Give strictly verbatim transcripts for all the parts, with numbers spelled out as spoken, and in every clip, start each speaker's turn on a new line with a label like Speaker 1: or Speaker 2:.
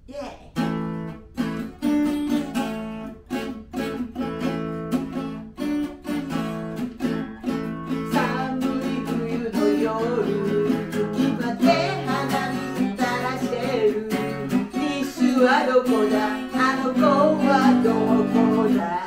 Speaker 1: イエーイ。寒い冬の夜、隙間で鼻水垂らしてる。ティッシュはどこだ、あの子はどこだ。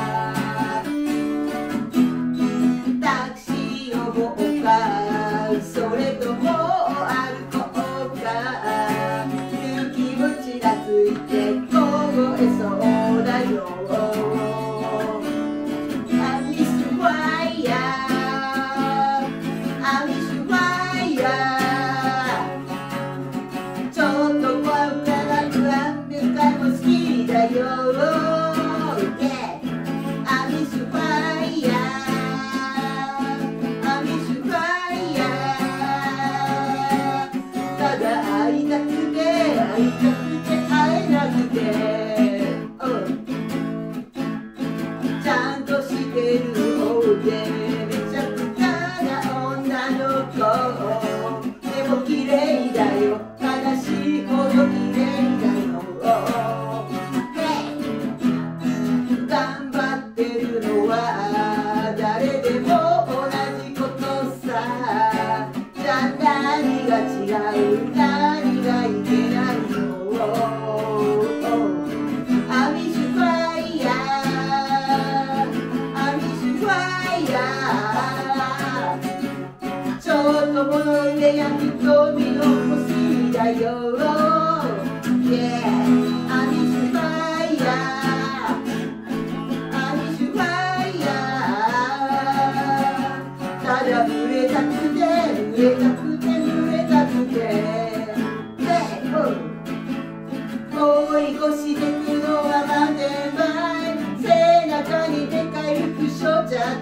Speaker 1: タクシー呼ぼうか、それとも歩こうか。雪もちらついて凍えそうだよ。I miss fire, I miss fire。 ちょっと怖がらずはめかも好きだよ。Yeah, I miss fire, I miss fire。 ただ会いたくて会いたくて会えなくて、oh、ちゃんとしてる方でめちゃくちゃな女の子。でも綺麗だよ、悲しいほど綺麗だよ。頑張ってるのは誰でも同じことさ。じゃあ何が違う、何がいけないの。I miss fire, I miss fire。 ちょっと物憂や瞳の星だよ。Yeah, I miss fire, I miss fire。 ただ濡れたくて濡れたくて濡れたくて、追い越してくのはマウンテンバイク。背中にでかい服しょっちゃって、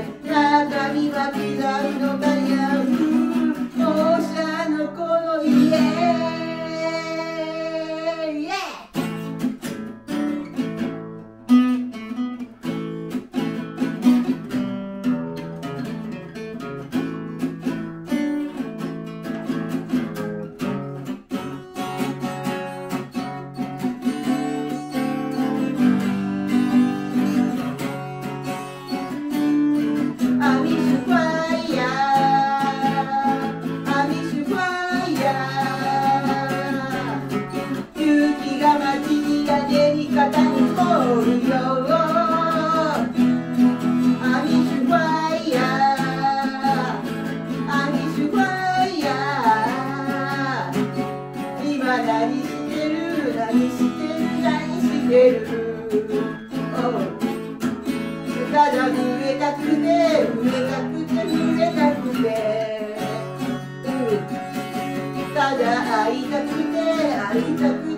Speaker 1: 中には刻むのが似合う放射のこの家。何してる何してる何してる、ただ濡れたくて濡れたくて濡れたくて、ただ会いたくて会いたくて